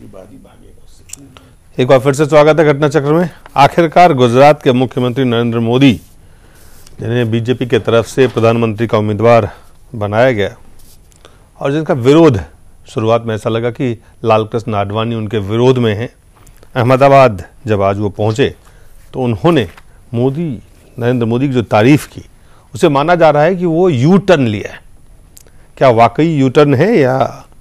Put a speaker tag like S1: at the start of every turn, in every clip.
S1: प्रतिवादी भागेगा उससे।
S2: एक बार फिर से स्वागत है घटना चक्र में। आखिरकार गुजरात के मुख्यमंत्री नरेंद्र मोदी, जिन्हें बीजेपी के तरफ से प्रधानमंत्री का उम्मीदवार बनाया गया और जिनका विरोध शुरुआत में ऐसा लगा कि लालकृष्ण आडवाणी उनके विरोध में हैं, अहमदाबाद जब आज वो पहुंचे तो उन्होंने नरेंद्र मोदी की जो तारीफ की, उसे माना जा रहा है कि वो यू टर्न लिया है। क्या वाकई यू टर्न है या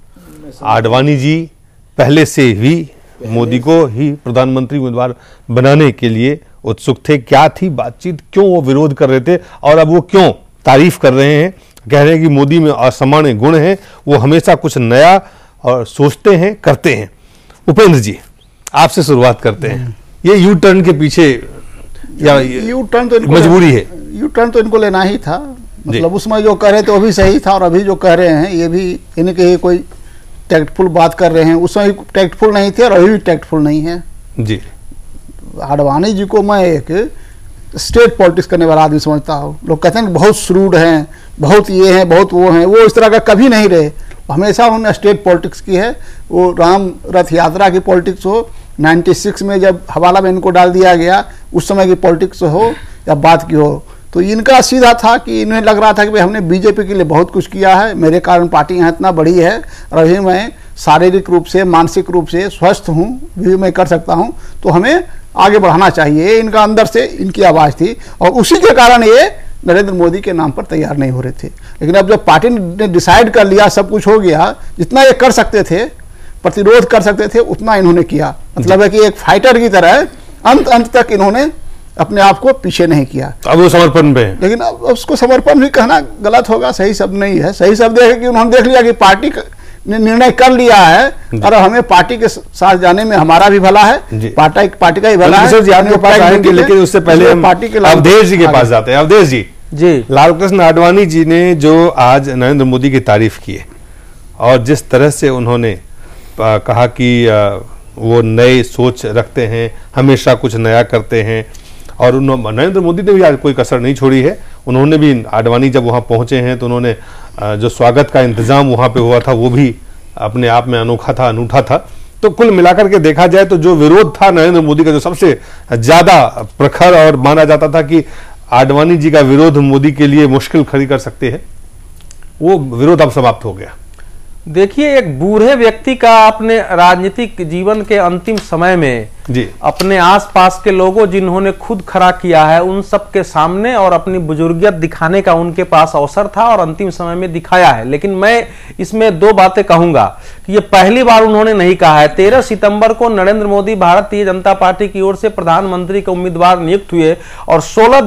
S2: आडवाणी जी पहले से ही मोदी को ही प्रधानमंत्री उम्मीदवार बनाने के लिए उत्सुक थे? क्या थी बातचीत, क्यों वो विरोध कर रहे थे और अब वो क्यों तारीफ कर रहे हैं, कह रहे हैं कि मोदी में असामान्य गुण हैं, वो हमेशा कुछ नया और सोचते हैं, करते हैं। उपेंद्र जी, आपसे शुरुआत करते हैं। ये यू टर्न के पीछे या
S3: यू टर्न तो
S2: मजबूरी है?
S3: यू टर्न तो इनको लेना ही था। मतलब उसमें जो कह रहे थे वो भी सही था और अभी जो कह रहे हैं ये भी इनके कोई टैक्टफुल बात कर रहे हैं। उसमें टैक्टफुल नहीं थे और अभी भी टैक्टफुल नहीं है जी। आडवाणी जी को मैं एक स्टेट पॉलिटिक्स करने वाला आदमी समझता हूँ। लोग कहते हैं कि बहुत श्रूड हैं, बहुत ये हैं, बहुत वो हैं, वो इस तरह का कभी नहीं रहे। हमेशा उन्होंने स्टेट पॉलिटिक्स की है। वो राम रथ यात्रा की पॉलिटिक्स हो, 96 में जब हवाला में इनको डाल दिया गया उस समय की पॉलिटिक्स हो या बात की हो, तो इनका सीधा था कि इन्हें लग रहा था कि भाई हमने बीजेपी के लिए बहुत कुछ किया है, मेरे कारण पार्टी यहाँ इतना बड़ी है और अभी मैं शारीरिक रूप से मानसिक रूप से स्वस्थ हूँ, भी मैं कर सकता हूँ, तो हमें आगे बढ़ाना चाहिए। इनका अंदर से इनकी आवाज़ थी और उसी के कारण ये नरेंद्र मोदी के नाम पर तैयार नहीं हो रहे थे। लेकिन अब जब पार्टी ने डिसाइड कर लिया, सब कुछ हो गया, जितना ये कर सकते थे, प्रतिरोध कर सकते थे, उतना इन्होंने किया। मतलब है कि एक फाइटर की तरह अंत तक इन्होंने अपने आप को पीछे नहीं किया।
S2: अब वो समर्पण पे है।
S3: लेकिन अब उसको समर्पण भी कहना गलत होगा, सही शब्द नहीं है। सही शब्द है कि उन्होंने देख लिया कि पार्टी ने निर्णय कर लिया है और हमें पार्टी के साथ जाने में हमारा भी भला है, पार्टी का ही भला है।
S2: आपके पास आएंगे, लेकिन उससे पहले हम
S3: पार्टी के
S2: अवधेश जी के पास जाते हैं। अवधेश जी, लालकृष्ण आडवाणी जी ने जो आज नरेंद्र मोदी की तारीफ की है और जिस तरह से उन्होंने कहा कि वो नए सोच रखते हैं, हमेशा कुछ नया करते हैं, और नरेंद्र मोदी ने भी आज कोई कसर नहीं छोड़ी है। उन्होंने भी, आडवाणी जब वहाँ पहुँचे हैं तो उन्होंने जो स्वागत का इंतजाम वहाँ पे हुआ था वो भी अपने आप में अनोखा था, अनूठा था। तो कुल मिलाकर के देखा जाए तो जो विरोध था नरेंद्र मोदी का, जो सबसे ज्यादा प्रखर और माना जाता था कि आडवाणी जी का विरोध मोदी के लिए मुश्किल खड़ी कर सकते हैं, वो विरोध अब समाप्त हो गया।
S4: देखिए, एक बूढ़े व्यक्ति का अपने राजनीतिक जीवन के अंतिम समय में जी अपने आसपास के लोगों जिन्होंने खुद खड़ा किया है उन सब के सामने और अपनी बुजुर्गियत दिखाने का उनके पास अवसर था और अंतिम समय में दिखाया है। लेकिन मैं इसमें दो बातें कहूंगा कि ये पहली बार उन्होंने नहीं कहा है। 13 सितंबर को नरेंद्र मोदी भारतीय जनता पार्टी की ओर से प्रधानमंत्री के उम्मीदवार नियुक्त हुए और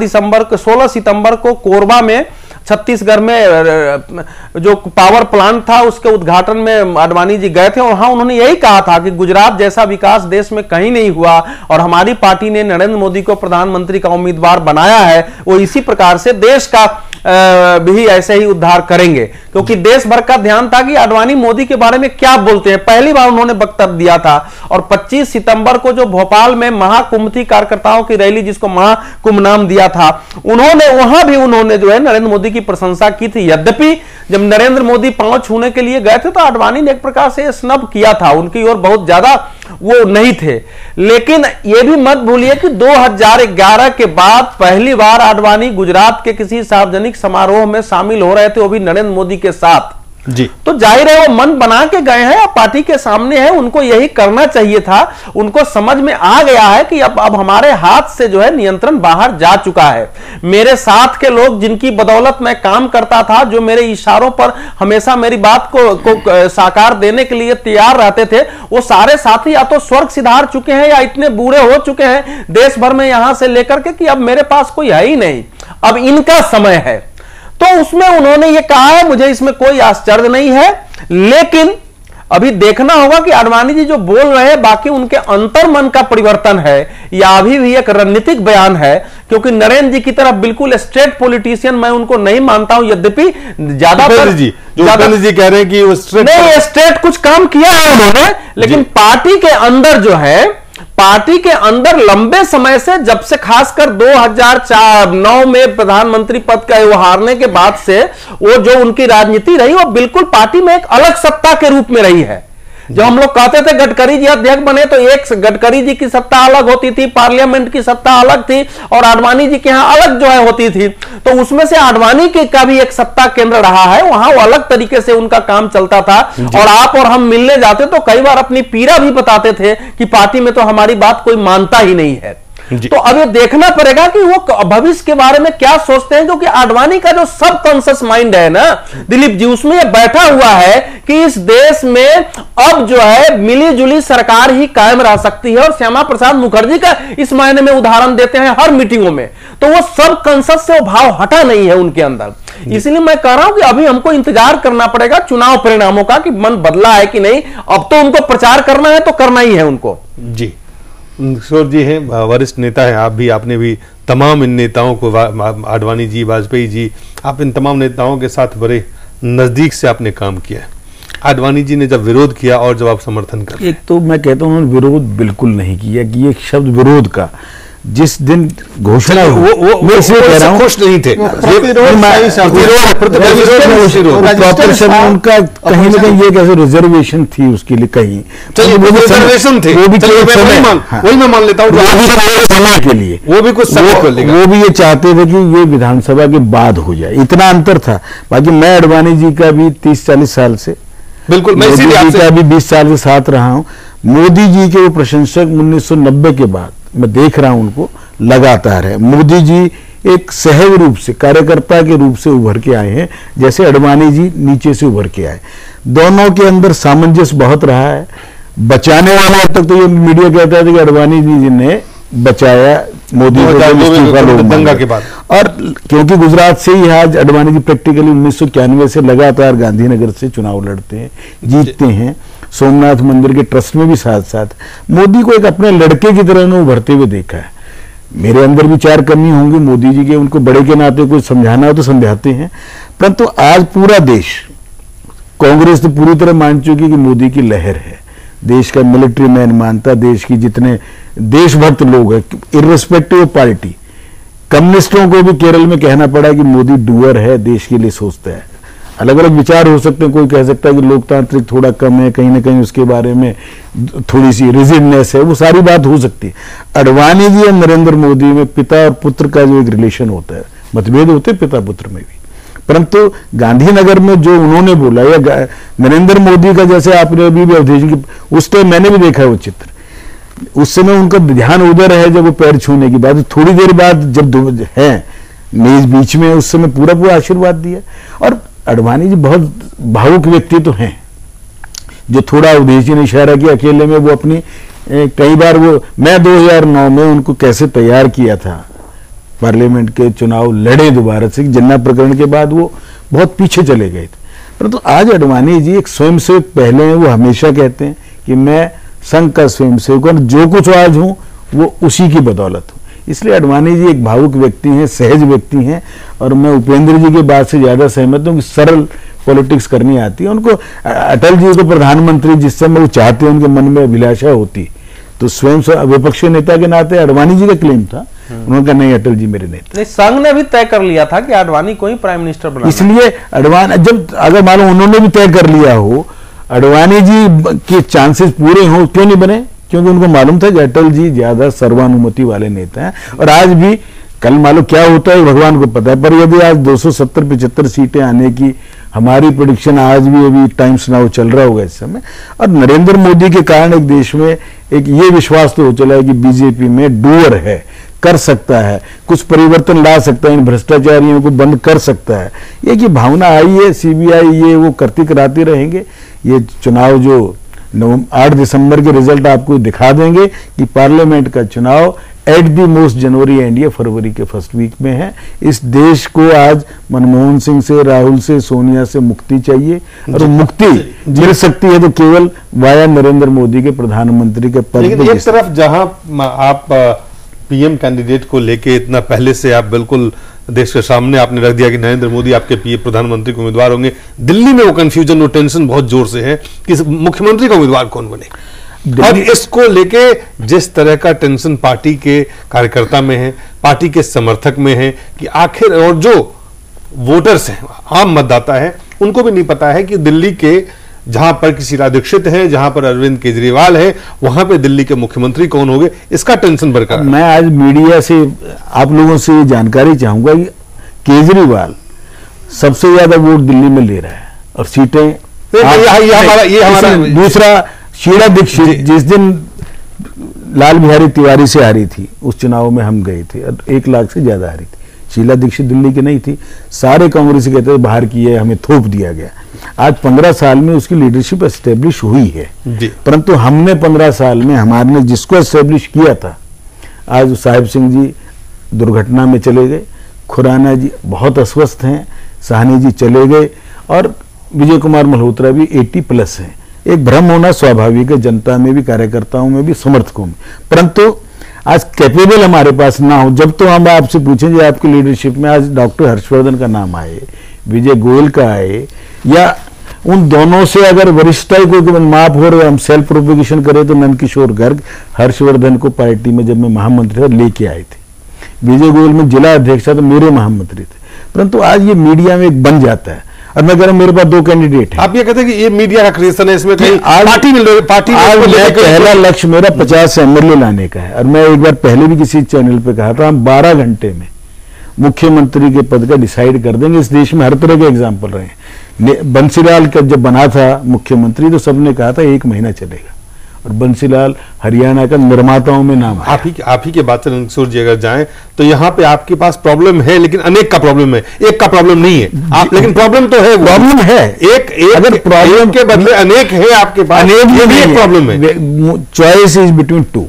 S4: 16 सितंबर को कोरबा में छत्तीसगढ़ में जो पावर प्लांट था उसके उद्घाटन में आडवाणी जी गए थे और वहां उन्होंने यही कहा था कि गुजरात जैसा विकास देश में कहीं नहीं हुआ और हमारी पार्टी ने नरेंद्र मोदी को प्रधानमंत्री का उम्मीदवार बनाया है, वो इसी प्रकार से देश का भी ऐसे ही उद्धार करेंगे। क्योंकि देश भर का ध्यान था कि आडवाणी मोदी के बारे में क्या बोलते हैं। पहली बार उन्होंने वक्तव्य दिया था और 25 सितंबर को जो भोपाल में महाकुंभ थी, कार्यकर्ताओं की रैली जिसको महाकुंभ नाम दिया था, वहां भी उन्होंने जो है नरेंद्र मोदी की प्रशंसा की थी। यद्यपि जब नरेंद्र मोदी पांव छूने के लिए गए थे तो आडवाणी ने एक प्रकार से स्नब किया था, उनकी ओर बहुत ज्यादा वो नहीं थे। लेकिन ये भी मत भूलिए कि 2011 के बाद पहली बार आडवाणी गुजरात के किसी सार्वजनिक समारोह में शामिल हो रहे थे, वो भी नरेंद्र मोदी के साथ जी। तो जाहिर है वो मन बना के गए हैं, पार्टी के सामने है, उनको यही करना चाहिए था। उनको समझ में आ गया है कि अब हमारे हाथ से जो है नियंत्रण बाहर जा चुका है। मेरे साथ के लोग जिनकी बदौलत मैं काम करता था, जो मेरे इशारों पर हमेशा मेरी बात को साकार देने के लिए तैयार रहते थे, वो सारे साथी या तो स्वर्ग सिधार चुके हैं या इतने बूढ़े हो चुके हैं देश भर में यहां से लेकर के कि अब मेरे पास कोई है ही नहीं, अब इनका समय है। तो उसमें उन्होंने ये कहा है, मुझे इसमें कोई आश्चर्य नहीं है। लेकिन अभी देखना होगा कि आडवाणी जी जो बोल रहे हैं बाकी उनके अंतर्मन का परिवर्तन है या अभी भी एक रणनीतिक बयान है। क्योंकि नरेंद्र जी की तरह बिल्कुल स्ट्रेट पॉलिटिशियन मैं उनको नहीं मानता हूं। यद्यपि ज्यादातर
S2: जी कह रहे हैं कि वो
S4: स्ट्रेट कुछ काम किया है उन्होंने, लेकिन पार्टी के अंदर जो है, पार्टी के अंदर लंबे समय से, जब से खासकर 2009 में प्रधानमंत्री पद का वो हारने के बाद से वो जो उनकी राजनीति रही वो बिल्कुल पार्टी में एक अलग सत्ता के रूप में रही है। जो हम लोग कहते थे गडकरी जी अध्यक्ष बने तो एक गडकरी जी की सत्ता अलग होती थी, पार्लियामेंट की सत्ता अलग थी और आडवाणी जी के यहां अलग जो है होती थी। तो उसमें से आडवाणी के का भी एक सत्ता केंद्र रहा है, वहां वो अलग तरीके से उनका काम चलता था। और आप और हम मिलने जाते तो कई बार अपनी पीड़ा भी बताते थे कि पार्टी में तो हमारी बात कोई मानता ही नहीं है। तो अब ये देखना पड़ेगा कि वो भविष्य के बारे में क्या सोचते हैं, क्योंकि आडवाणी का जो सब कॉन्शियस माइंड है ना दिलीप जी, उसमें ये बैठा हुआ है कि इस देश में अब जो है मिली जुली सरकार ही कायम रह सकती है। और श्यामा प्रसाद मुखर्जी का इस मायने में उदाहरण देते हैं हर मीटिंगों में। तो वो सब कॉन्शियस से वो भाव हटा नहीं है उनके अंदर। इसलिए मैं कह रहा हूं कि अभी हमको इंतजार करना पड़ेगा चुनाव परिणामों का कि मन बदला है कि नहीं। अब तो उनको प्रचार करना है तो करना ही है उनको।
S2: जी, किशोर जी हैं, वरिष्ठ नेता हैं आप भी, आपने भी तमाम इन नेताओं को, आडवाणी जी, वाजपेयी जी, आप इन तमाम नेताओं के साथ बड़े नजदीक से आपने काम किया है। आडवाणी जी ने जब विरोध किया और जब आप समर्थन कर,
S5: एक तो मैं कहता हूं उन्होंने विरोध बिल्कुल नहीं किया कि ये शब्द विरोध का जिस दिन घोषणा
S2: मैं इसलिए कह रहा हूं खुश नहीं थे,
S5: प्रॉपर शब्द उनका कहीं ना कहीं ये कैसे रिजर्वेशन थी उसके लिए कहीं
S2: रिजर्वेशन थे, वो भी वही मैं मान लेता हूँ
S5: समय के लिए,
S2: वो भी कुछ
S5: वो भी ये चाहते थे कि ये विधानसभा के बाद हो जाए, इतना अंतर था। बाकी मैं आडवाणी जी का भी 30-40 साल से,
S2: बिल्कुल मैं
S5: मोदी जी का भी 20 साल से साथ रहा हूं। मोदी जी के वो प्रशंसक 1990 के बाद मैं देख रहा हूं उनको लगातार है। मोदी जी एक सहज रूप से कार्यकर्ता के रूप से उभर के आए हैं, जैसे आडवाणी जी नीचे से उभर के आए। दोनों के अंदर सामंजस्य बहुत रहा है। बचाने वाला अब तक तो ये मीडिया कहता है कि आडवाणी जी ने बचाया मोदी को
S2: दंगा के बाद,
S5: और क्योंकि गुजरात से ही आज आडवाणी जी प्रैक्टिकली 1991 से लगातार गांधीनगर से चुनाव लड़ते हैं, जीतते हैं। सोमनाथ मंदिर के ट्रस्ट में भी साथ साथ मोदी को एक अपने लड़के की तरह उन्होंने उभरते हुए देखा है। मेरे अंदर भी 4 कमी होंगी मोदी जी के, उनको बड़े के नाते कुछ समझाना हो तो समझाते हैं। परंतु आज पूरा देश, कांग्रेस तो पूरी तरह मान चुकी कि मोदी की लहर है, देश का मिलिट्री मैन मानता, देश की जितने देशभक्त लोग हैं इर्रेस्पेक्टिव ऑफ पार्टी। कम्युनिस्टों को भी केरल में कहना पड़ा कि मोदी डूअर है, देश के लिए सोचता है। अलग अलग विचार हो सकते हैं, कोई कह सकता है कि लोकतांत्रिक थोड़ा कम है, कहीं ना कहीं उसके बारे में थोड़ी सी रिजिडनेस है, वो सारी बात हो सकती है। आडवाणी जी और नरेंद्र मोदी में पिता और पुत्र का जो एक रिलेशन होता है, मतभेद होते हैं पिता पुत्र में भी, परंतु गांधीनगर में जो उन्होंने बोला या नरेंद्र मोदी का, जैसे आपने अभी भी अवधेश की उस टाइम मैंने भी देखा है वो चित्र, उस समय उनका ध्यान उधर है जब वो पैर छूने की बात, थोड़ी देर बाद जब है मेज बीच में, उस समय पूरा पूरा आशीर्वाद दिया। और आडवाणी जी बहुत भावुक व्यक्ति तो हैं, जो थोड़ा अवधेश जी ने इशारा किया अकेले में वो अपनी कई बार वो, मैं 2009 में उनको कैसे तैयार किया था, पार्लियामेंट के चुनाव लड़े दोबारा से, जन्ना प्रकरण के बाद वो बहुत पीछे चले गए थे। परंतु आज आडवाणी जी एक स्वयंसेवक पहले हैं, वो हमेशा कहते हैं कि मैं संघ का स्वयंसेवक हूं, जो कुछ आज हूं वो उसी की बदौलत हूं। इसलिए आडवाणी जी एक भावुक व्यक्ति हैं, सहज व्यक्ति हैं, और मैं उपेंद्र जी की बात से ज्यादा सहमत हूं कि सरल पॉलिटिक्स करनी आती है उनको। अटल जी को प्रधानमंत्री जिस समय वो चाहते हैं, उनके मन में अभिलाषा होती, तो स्वयं विपक्षी नेता के नाते आडवाणी जी का क्लेम था, उन्होंने कहा नहीं अटल जी मेरे नेता।
S4: नहीं, संघ ने भी तय कर लिया था कि आडवाणी को ही प्राइम मिनिस्टर बनाना।
S5: इसलिए आडवाणी जब अगर मालूम उन्होंने भी तय कर लिया हो, आडवाणी जी के चांसेस पूरे हों, क्यों नहीं बने? क्योंकि उनको मालूम था कि अटल जी ज्यादा सर्वानुमति वाले नेता हैं। और आज भी, कल मालूम क्या होता है भगवान को पता है, पर यदि आज 270-75 सीटें आने की हमारी प्रेडिक्शन, आज भी अभी टाइम्स नाउ चल रहा होगा इस समय, और नरेंद्र मोदी के कारण एक देश में एक ये विश्वास तो हो चला है कि बीजेपी में डूअर है, कर सकता है, कुछ परिवर्तन ला सकता है, इन भ्रष्टाचारियों को बंद कर सकता है। ये की भावना आई है, सीबीआई ये वो करती कराती रहेंगे। ये चुनाव जो 8 दिसंबर के रिजल्ट आपको दिखा देंगे कि पार्लियामेंट का चुनाव at the most January end या फरवरी के फर्स्ट वीक में है। इस देश को आज मनमोहन सिंह से, राहुल से, सोनिया से मुक्ति चाहिए, और मुक्ति मिल सकती है तो केवल वाया नरेंद्र मोदी के प्रधानमंत्री के पद।
S2: लेकिन एक तरफ जहां आप पीएम कैंडिडेट को लेके इतना पहले से आप बिल्कुल देश के सामने आपने रख दिया कि नरेंद्र मोदी आपके पीएम प्रधानमंत्री के उम्मीदवार होंगे, दिल्ली में वो कंफ्यूजन, वो टेंशन बहुत जोर से है कि मुख्यमंत्री का उम्मीदवार कौन बने। और इसको लेके जिस तरह का टेंशन पार्टी के कार्यकर्ता में है, पार्टी के समर्थक में है, कि आखिर, और जो वोटर्स हैं, आम मतदाता है, उनको भी नहीं पता है कि दिल्ली के जहां पर कि शीला दीक्षित है, जहां पर अरविंद केजरीवाल है, वहां पे दिल्ली के मुख्यमंत्री कौन होंगे, इसका टेंशन बरकरार।
S5: मैं आज मीडिया से आप लोगों से ये जानकारी चाहूंगा कि केजरीवाल सबसे ज्यादा वोट दिल्ली में ले रहा है और सीटें
S2: ये हमारा
S5: दूसरा शीला दीक्षित जिस दिन लाल बिहारी तिवारी से हारी थी उस चुनाव में हम गए थे और 1 लाख से ज्यादा हारी थी। शीला दीक्षित दिल्ली की नहीं थी, सारे कांग्रेसी कहते थे बाहर की है, हमें थोप दिया गया। आज 15 साल में उसकी लीडरशिप एस्टेब्लिश हुई है, परंतु हमने 15 साल में हमारे जिसको एस्टेब्लिश किया था, आज साहिब सिंह जी दुर्घटना में चले गए, खुराना जी बहुत अस्वस्थ हैं, साहनी जी चले गए और विजय कुमार मल्होत्रा भी 80+ हैं। एक भ्रम होना स्वाभाविक है, जनता में भी, कार्यकर्ताओं में भी, समर्थकों में, परंतु आज कैपेबल हमारे पास ना हो। जब तो हम आपसे पूछेंगे आपकी लीडरशिप में आज डॉक्टर हर्षवर्धन का नाम आए, विजय गोयल का आए, या उन दोनों से अगर वरिष्ठता कोई माप हो रहे, हम सेल्फ प्रोपोगेशन करें तो नंदकिशोर गर्ग हर्षवर्धन को पार्टी में जब मैं महामंत्री था लेके आए थे, विजय गोयल में जिला अध्यक्ष था तो मेरे महामंत्री थे, परंतु आज ये मीडिया में एक बन जाता है। और मैं कह रहा हूं मेरे पास 2 कैंडिडेट हैं।
S2: आप ये कहते हैं कि ये मीडिया का क्रिएशन है, इसमें कहीं पार्टी
S5: पहला लक्ष्य मेरा 50 एमएलए लाने का है। और मैं एक बार पहले भी किसी चैनल पे कहा था, हम 12 घंटे में मुख्यमंत्री के पद का डिसाइड कर देंगे। इस देश में हर तरह के एग्जाम्पल रहे। बंसीलाल का जब बना था मुख्यमंत्री तो सबने कहा था 1 महीना चलेगा, और बंसीलाल हरियाणा का निर्माताओं में नाम है।
S2: आप ही के बात से नंदकिशोर जी अगर जाएं तो यहाँ पे आपके पास प्रॉब्लम है, लेकिन अनेक का प्रॉब्लम है, एक का प्रॉब्लम नहीं है। आप लेकिन प्रॉब्लम तो है,
S5: प्रॉब्लम है।
S2: एक अगर प्रॉब्लम के बदले अनेक है आपके पास,
S5: अनेक
S2: भी एक प्रॉब्लम है।
S5: Choice is between 2।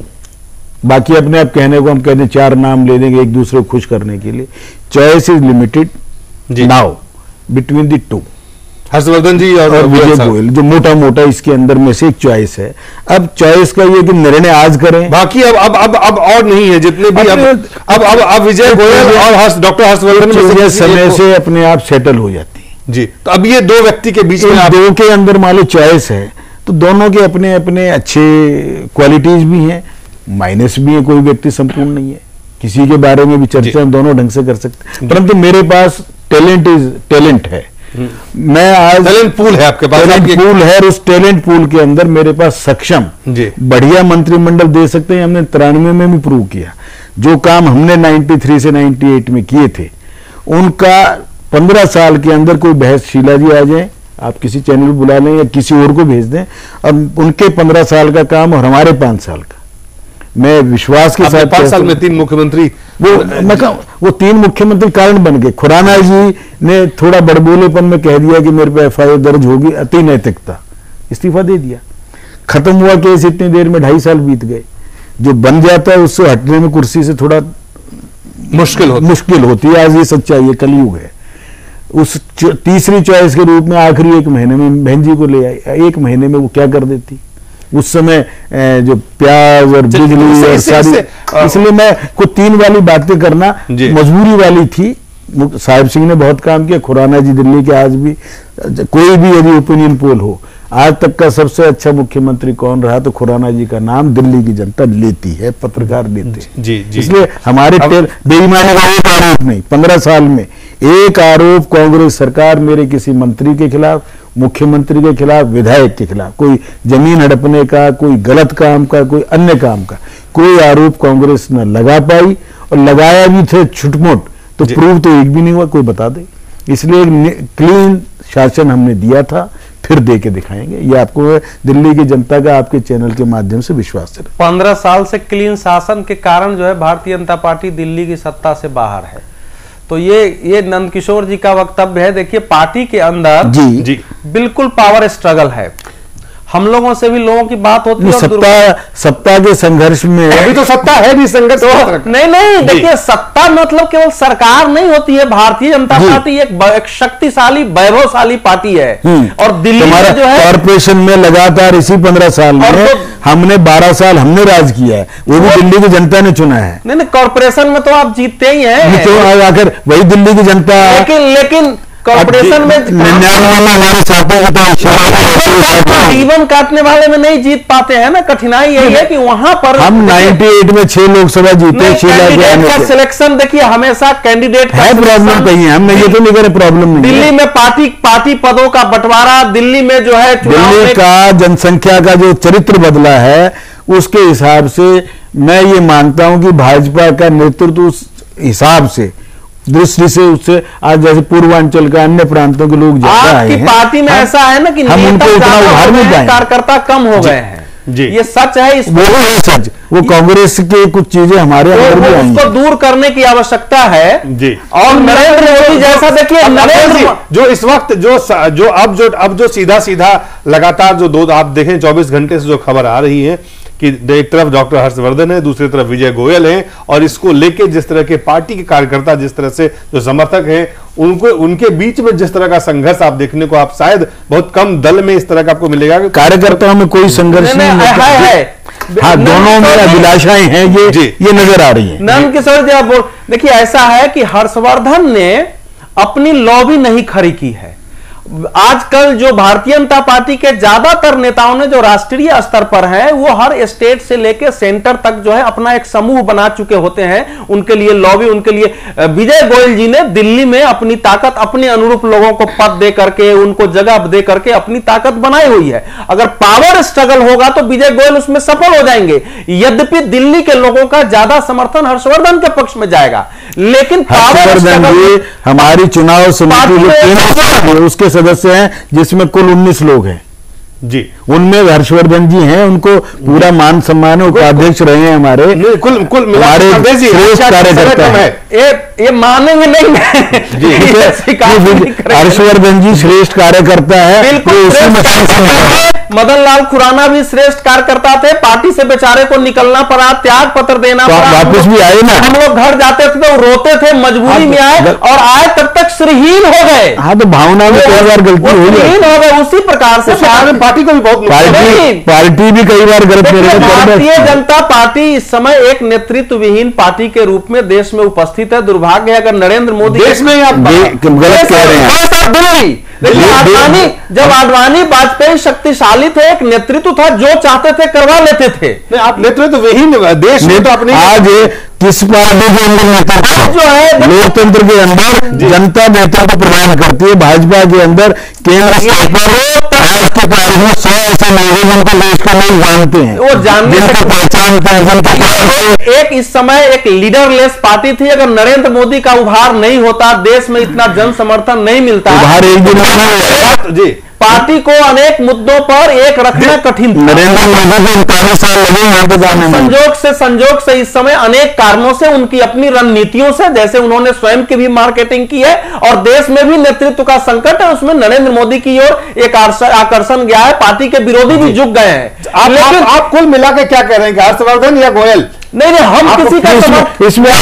S5: बाकी अपने आप कहने को हम कहते हैं 4 नाम ले देंगे एक दूसरे को खुश करने के लिए। Choice is limited now between the 2,
S2: Harshvardhan ji और
S5: विजय गोयल, जो मोटा मोटा इसके अंदर में से एक चॉइस है। अब चॉइस का ये कि निर्णय आज करें,
S2: बाकी अब और नहीं है जितने भी अब विजय गोयल और डॉक्टर हर्षवर्धन
S5: समय से अपने आप सेटल हो जाती है
S2: जी। तो अब ये 2 व्यक्ति के बीच में
S5: 2 के अंदर मान लो चॉइस है, तो दोनों के अपने अपने अच्छे क्वालिटीज भी हैं, माइनस भी है। कोई व्यक्ति संपूर्ण नहीं है, किसी के बारे में भी चर्चा दोनों ढंग से कर सकते हैं, परंतु मेरे पास टैलेंट है। मैं आज
S2: टैलेंट पूल है आपके पास,
S5: टैलेंट पूल है, और उस टैलेंट पूल के अंदर मेरे पास सक्षम बढ़िया मंत्रिमंडल दे सकते हैं। हमने 93 में भी प्रूव किया। जो काम हमने 93 से 98 में किए थे, उनका 15 साल के अंदर कोई बहस, शीला जी आ जाए, आप किसी चैनल बुला लें या किसी और को भेज दें, अब उनके 15 साल का काम और हमारे 5 साल का, मैं विश्वास के साथ
S2: 5 साल में 3 मुख्यमंत्री,
S5: वो 3 मुख्यमंत्री कारण बन गए। खुराना जी ने थोड़ा बड़बोलेपन में कह दिया कि मेरे पे FIR दर्ज होगी, अति नैतिकता, इस्तीफा दे दिया। खत्म हुआ केस, इतनी देर में 2.5 साल बीत गए। जो बन जाता है उससे हटने में कुर्सी से थोड़ा मुश्किल होती है। आज ये सच्चाई है, कलयुग है। उस तीसरी चॉइस के रूप में आखिरी 1 महीने में बहन जी को ले आई। 1 महीने में वो क्या कर देती उस समय, जो प्याज और बिजली और सारी, इसलिए मैं को 3 वाली बातें करना मजबूरी वाली थी। साहिब सिंह ने बहुत काम किया, खुराना जी दिल्ली के, आज भी कोई भी यदि ओपिनियन पोल हो, आज तक का सबसे अच्छा मुख्यमंत्री कौन रहा तो खुराना जी का नाम दिल्ली की जनता लेती है, पत्रकार लेते हैं
S2: जी।
S5: इसलिए हमारे बेईमानी का एक आरोप नहीं, 15 साल में एक आरोप कांग्रेस सरकार मेरे किसी मंत्री के खिलाफ, मुख्यमंत्री के खिलाफ, विधायक के खिलाफ, कोई जमीन हड़पने का, कोई गलत काम का, कोई अन्य काम का कोई आरोप कांग्रेस न लगा पाई, और लगाया भी थे छुटमुट तो प्रूव तो एक भी नहीं हुआ, कोई बता दे। इसलिए क्लीन शासन हमने दिया था, फिर दे के दिखाएंगे। ये आपको दिल्ली की जनता का आपके चैनल के माध्यम से विश्वास है।
S4: 15 साल से क्लीन शासन के कारण जो है भारतीय जनता पार्टी दिल्ली की सत्ता से बाहर है। तो ये नंदकिशोर जी का वक्तव्य है। देखिए, पार्टी के अंदर
S2: जी
S4: बिल्कुल पावर स्ट्रगल है। हम लोगों से भी लोगों की बात होती है,
S5: सत्ता के संघर्ष में
S2: अभी तो सत्ता है भी संघर्ष
S4: तो नहीं देखिए, सत्ता मतलब केवल सरकार नहीं होती है। भारतीय जनता पार्टी एक शक्तिशाली वैभवशाली पार्टी है, और दिल्ली में जो है
S5: कॉर्पोरेशन में लगातार इसी 15 साल में हमने 12 साल हमने राज किया है, वो भी दिल्ली की जनता ने चुना है।
S4: नहीं, कॉर्पोरेशन में तो आप जीतते ही हैं,
S5: तो आखिर वही दिल्ली की जनता।
S4: लेकिन कॉर्पोरेशन में
S5: 99 में हमारे साथों की
S4: जीवन काटने वाले में नहीं जीत पाते हैं ना। कठिनाई यही है कि वहां पर
S5: हम 98 में 6 लोकसभा जीते।
S4: कैंडिडेट का सिलेक्शन देखिए, हमेशा कैंडिडेट
S5: है प्रॉब्लम कहीं, हम ये तो नहीं कह रहे प्रॉब्लम नहीं।
S4: दिल्ली में पार्टी पदों का बंटवारा, दिल्ली में जो है
S5: दिल्ली का जनसंख्या का जो चरित्र बदला है, उसके हिसाब से मैं ये मानता हूं कि भाजपा का नेतृत्व उस हिसाब से दृष्टि से उससे आज जैसे पूर्वांचल का अन्य प्रांतों के लोग ज्यादा आए हैं।
S4: पार्टी में ऐसा है ना कि
S5: हम उनको इतना उभार नहीं पाए,
S4: कार्यकर्ता कम हो गए हैं जी। ये सच है,
S5: वो है सच। वो कांग्रेस की कुछ चीजें हमारे अंदर भी आई,
S4: उसको दूर करने की आवश्यकता है
S2: जी।
S4: और नरेंद्र मोदी जैसा देखिए, नरेंद्र
S2: जो इस वक्त अब जो सीधा लगातार जो आप देखें 24 घंटे से जो खबर आ रही है कि एक तरफ डॉक्टर हर्षवर्धन है, दूसरी तरफ विजय गोयल हैं, और इसको लेके जिस तरह के पार्टी के कार्यकर्ता, जिस तरह से जो समर्थक हैं, उनके बीच में जिस तरह का संघर्ष आप देखने को आप शायद बहुत कम दल में इस तरह का आपको मिलेगा।
S5: कार्यकर्ताओं में कोई संघर्ष नहीं है। हाँ, दोनों में अभिलाषाएं हैं, ये नजर आ रही है।
S4: नंद किशोर जी, आप देखिए, ऐसा है कि हर्षवर्धन ने अपनी लॉबी नहीं खड़ी की है। आजकल जो भारतीय जनता पार्टी के ज्यादातर नेताओं ने जो राष्ट्रीय स्तर पर हैं, वो हर स्टेट से लेकर सेंटर तक जो है अपना एक समूह बना चुके होते हैं। उनके लिए लॉबी, उनके लिए विजय गोयल जी ने दिल्ली में अपनी ताकत, अपने अनुरूप लोगों को पद दे करके, उनको जगह दे करके अपनी ताकत बनाई हुई है। अगर पावर स्ट्रगल होगा तो विजय गोयल उसमें सफल हो जाएंगे। यद्यपि दिल्ली के लोगों का ज्यादा समर्थन हर्षवर्धन के पक्ष में जाएगा, लेकिन पावर स्ट्रगल
S5: हमारी चुनाव समिति उसके सदस्य हैं, जिसमें कुल 19 लोग हैं
S2: जी।
S5: उनमें हर्षवर्धन जी हैं, उनको पूरा मान सम्मान, उपाध्यक्ष रहे हैं हमारे,
S2: कुल
S5: हमारे श्रेष्ठ कार्यकर्ता है।
S4: ये मानेंगे नहीं
S5: हर्षवर्धन जी श्रेष्ठ कार्यकर्ता है।
S4: मदन लाल खुराना भी श्रेष्ठ कार्यकर्ता थे, पार्टी से बेचारे को निकलना पड़ा, त्याग पत्र देना पड़ा,
S5: वापस भी आए ना।
S4: हम लोग घर जाते थे तो रोते थे, मजबूरी में आए, और आए तब तक श्रीहीन हो गए।
S5: हाँ, तो भावना में कई बार गलती हो
S4: गई। उसी प्रकार से
S2: पार्टी को भी बहुत
S5: पार्टी भी कई बार गलत।
S4: भारतीय जनता पार्टी इस समय एक नेतृत्व विहीन पार्टी के रूप में देश में उपस्थित है। दुर्भाग्य है अगर नरेंद्र मोदी
S2: देश में आप
S5: गलत कह रहे हैं।
S4: जब आडवाणी वाजपेयी शक्तिशाली थे, एक नेतृत्व था, जो चाहते थे करवा लेते थे।
S2: आप नेतृत्व विहीन देश में तो अपनी
S5: आज किस पार्टी के अंदर नेतृत्व जो है, लोकतंत्र के अंदर जनता नेतृत्व प्रदान करती है। भाजपा के अंदर केंद्र के कार्यक्रम 100 ऐसे लोग जिनको देश का लोग जानते हैं,
S4: वो जानने से
S5: पहचानते हैं।
S4: एक इस समय एक लीडरलेस पार्टी थी। अगर नरेंद्र मोदी का उभार नहीं होता, देश में इतना जन समर्थन नहीं मिलता,
S5: उभार एक दिन
S2: जी।
S4: पार्टी को अनेक मुद्दों पर एक रखना कठिन था।
S5: नरेंद्र मोदी को 40 साल लगे यहाँ पे जाने में।
S4: संजोग से इस समय अनेक कारणों से, उनकी अपनी रणनीतियों से, जैसे उन्होंने स्वयं की भी मार्केटिंग की है, और देश में भी नेतृत्व का संकट है, उसमें नरेंद्र मोदी की ओर एक आकर्षण गया है। पार्टी के विरोधी भी झुक गए हैं।
S2: लेकिन आप कुल मिला के क्या कह रहे हैं कि हर्षवर्धन या गोयल?
S4: नहीं, हम किसी का
S5: इसमें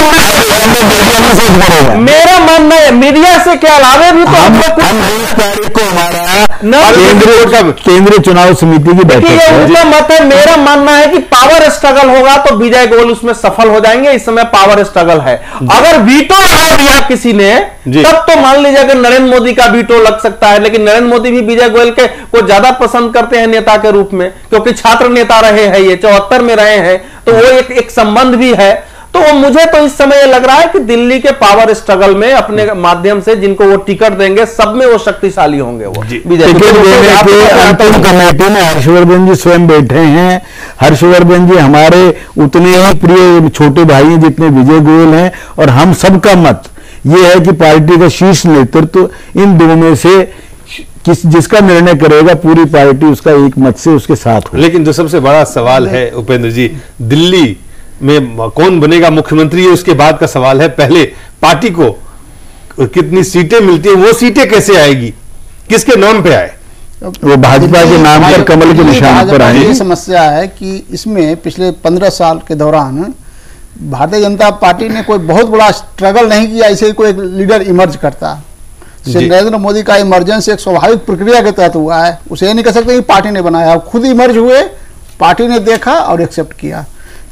S4: मेरा मानना है, मीडिया से के अलावे भी तो हम लोग
S5: को हमारा केंद्रीय चुनाव समिति की बैठक है,
S4: उनका मत है। मेरा मानना है कि पावर स्ट्रगल होगा तो विजय गोयल उसमें सफल हो जाएंगे। इस समय पावर स्ट्रगल है। अगर वीटो लगा दिया किसी ने, तब तो मान लीजिए कि नरेंद्र मोदी का वीटो लग सकता है। लेकिन नरेंद्र मोदी भी विजय गोयल को ज्यादा पसंद करते हैं नेता के रूप में, क्योंकि छात्र नेता रहे हैं, ये 74 में रहे हैं, तो वो एक संबंध भी है। तो मुझे तो इस समय लग रहा है कि दिल्ली के पावर स्ट्रगल में अपने माध्यम से जिनको वो टिकट देंगे, सब में वो शक्तिशाली होंगे। वो
S5: टिकट देने के अंतिम कमेटी में हर्षवर्धन जी स्वयं बैठे हैं। हर्षवर्धन जी हमारे उतने ही प्रिय छोटे भाई हैं जितने विजय गोयल हैं, और हम सबका मत ये है कि पार्टी का शीर्ष नेतृत्व इन दो में से जिसका निर्णय करेगा, पूरी पार्टी उसका एक मत से उसके साथ हो।
S2: लेकिन जो सबसे बड़ा सवाल है उपेंद्र जी, दिल्ली में कौन बनेगा मुख्यमंत्री, उसके बाद का सवाल है। पहले पार्टी को कितनी सीटें मिलती है, वो सीटें कैसे आएगी, किसके नाम पे आए?
S5: वो भाजपा के नाम पर, कमल के निशान पर आए।
S3: ये समस्या है कि इसमें पिछले 15 साल के दौरान भारतीय जनता पार्टी ने कोई बहुत बड़ा स्ट्रगल नहीं किया। ऐसे ही कोई एक लीडर इमर्ज करता। नरेंद्र मोदी का इमरजेंस एक स्वाभाविक प्रक्रिया के तहत हुआ है। उसे ये नहीं कह सकते कि पार्टी ने बनाया, खुद इमर्ज हुए, पार्टी ने देखा और एक्सेप्ट किया।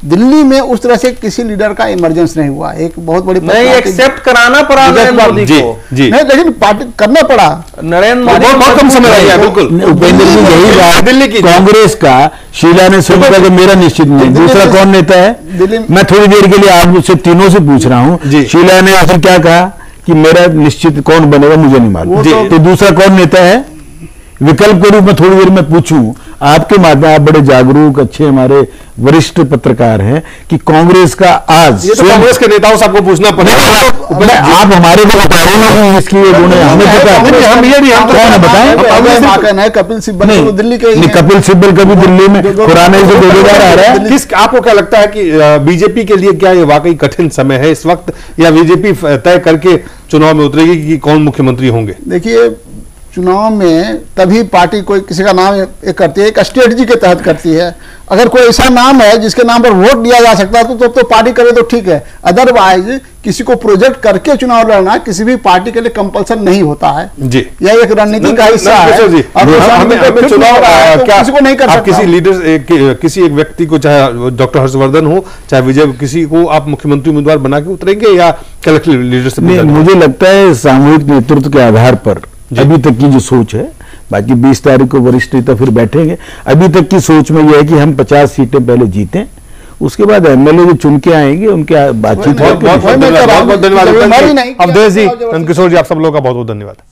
S3: दिल्ली में उस तरह से किसी लीडर का इमरजेंस नहीं हुआ। एक बहुत बड़ी
S4: नहीं, एक्सेप्ट कराना पड़ा नरेंद्र मोदी को।
S3: नहीं, लेकिन पार्टी करना पड़ा।
S4: नरेंद्र मोदी
S2: बहुत कम समय लगा। बिल्कुल
S5: उपेंद्र जी, यही बात दिल्ली की कांग्रेस का शीला ने शुरू किया कि मेरा निश्चित नहीं। दूसरा कौन नेता है? मैं थोड़ी देर के लिए आप मुझसे तीनों से पूछ रहा हूँ, शीला ने आखिर क्या कहा कि मेरा निश्चित कौन बनेगा मुझे नहीं मालूम। तो दूसरा कौन नेता है? विकल्प के रूप में थोड़ी देर में पूछूं आपके माध्यम, आप बड़े जागरूक अच्छे हमारे वरिष्ठ पत्रकार हैं, कि कांग्रेस का आज
S2: ये तो कांग्रेस के नेताओं से आपको पूछना पड़ेगा।
S5: आप हमारे को बता रहे हैं इसकी हमें
S3: बताएं। कपिल सिब्बल तो दिल्ली के,
S5: कपिल सिब्बल का भी दिल्ली में पुराने से 2 बार आ रहा है।
S2: आपको क्या लगता है कि बीजेपी के लिए क्या ये वाकई कठिन समय है इस वक्त, या बीजेपी तय करके चुनाव में उतरेगी कि कौन मुख्यमंत्री होंगे?
S3: देखिए, चुनाव में तभी पार्टी कोई किसी का नाम एक करती है, एक स्ट्रेटजी के तहत करती है। अगर कोई ऐसा नाम है जिसके नाम पर वोट दिया जा सकता है तो पार्टी करे तो ठीक है। अदरवाइज किसी को प्रोजेक्ट करके चुनाव लड़ना किसी भी पार्टी के लिए कंपलसन नहीं होता है जी। यह एक रणनीति का हिस्सा है।
S2: हमें चुनाव किसी को नहीं कर सकता। किसी लीडर, किसी एक व्यक्ति को, चाहे डॉक्टर हर्षवर्धन हो चाहे विजय, किसी को आप मुख्यमंत्री उम्मीदवार बना के उतरेंगे या कलेक्टिव लीडरशिप?
S5: मुझे लगता है सामूहिक नेतृत्व के आधार पर अभी तक की जो सोच है, बाकी 20 तारीख को वरिष्ठ नेता फिर बैठेंगे। अभी तक की सोच में यह है कि हम 50 सीटें पहले जीतें, उसके बाद एमएलए जो चुन के आएंगे उनके बातचीत।
S2: बहुत बहुत धन्यवाद अवधेश जी, नंदकिशोर जी, आप सब लोगों का बहुत बहुत धन्यवाद।